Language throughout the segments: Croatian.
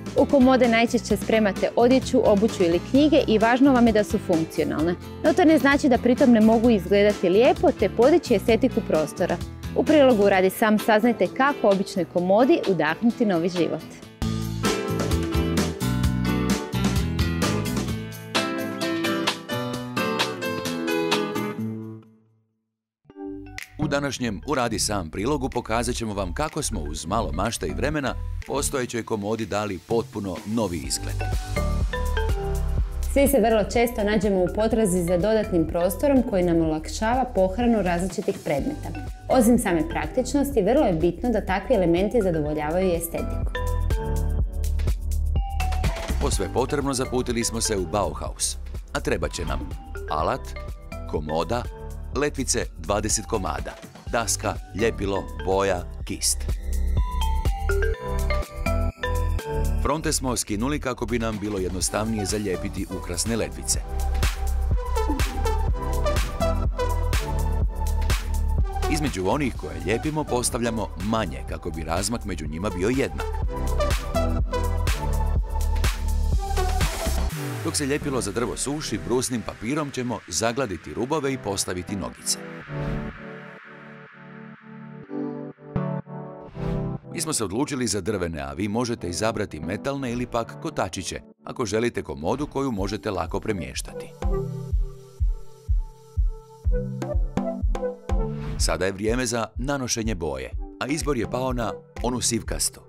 U komode najčešće spremate odjeću, obuću ili knjige i važno vam je da su funkcionalne. No to ne znači da pritom ne mogu izgledati lijepo te podići estetiku prostora. U prilogu Uradi sam saznajte kako običnoj komodi udahnuti novi život. U današnjem Uradi sam prilogu pokazat ćemo vam kako smo uz malo mašte i vremena postojećoj komodi dali potpuno novi izgled. Svi se vrlo često nađemo u potrazi za dodatnim prostorom koji nam olakšava pohranu različitih predmeta. Osim same praktičnosti, vrlo je bitno da takvi elementi zadovoljavaju i estetiku. Po sve potrebno zaputili smo se u Bauhaus, a treba će nam alat, komoda, letvice 20 komada, daska, ljepilo, boja, kist. Fronte smo skinuli kako bi nam bilo jednostavnije zalijepiti ukrasne letvice. Između onih koje lijepimo postavljamo manje kako bi razmak među njima bio jednak. Dok se ljepilo za drvo suši, brusnim papirom ćemo zagladiti rubove i postaviti nogice. Mi smo se odlučili za drvene, a vi možete izabrati metalne ili pak kotačiće, ako želite komodu koju možete lako premještati. Sada je vrijeme za nanošenje boje, a izbor je pao na onu sivkastu.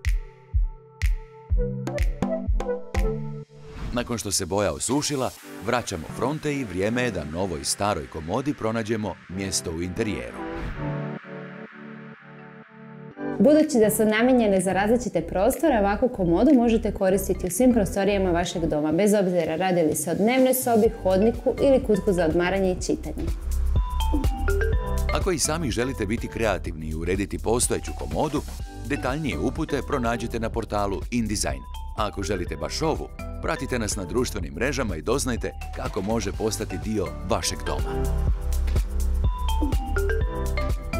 Nakon što se boja osušila, vraćamo fronte i vrijeme je da novoj staroj komodi pronađemo mjesto u interijeru. Budući da su namijenjene za različite prostore, ovakvu komodu možete koristiti u svim prostorijama vašeg doma, bez obzira radi li se o dnevnoj sobi, hodniku ili kutku za odmaranje i čitanje. Ako i sami želite biti kreativni i urediti postojeću komodu, detaljnije upute pronađite na portalu InDesign. A ako želite baš ovu, pratite nas na društvenim mrežama i doznajte kako može postati dio vašeg doma.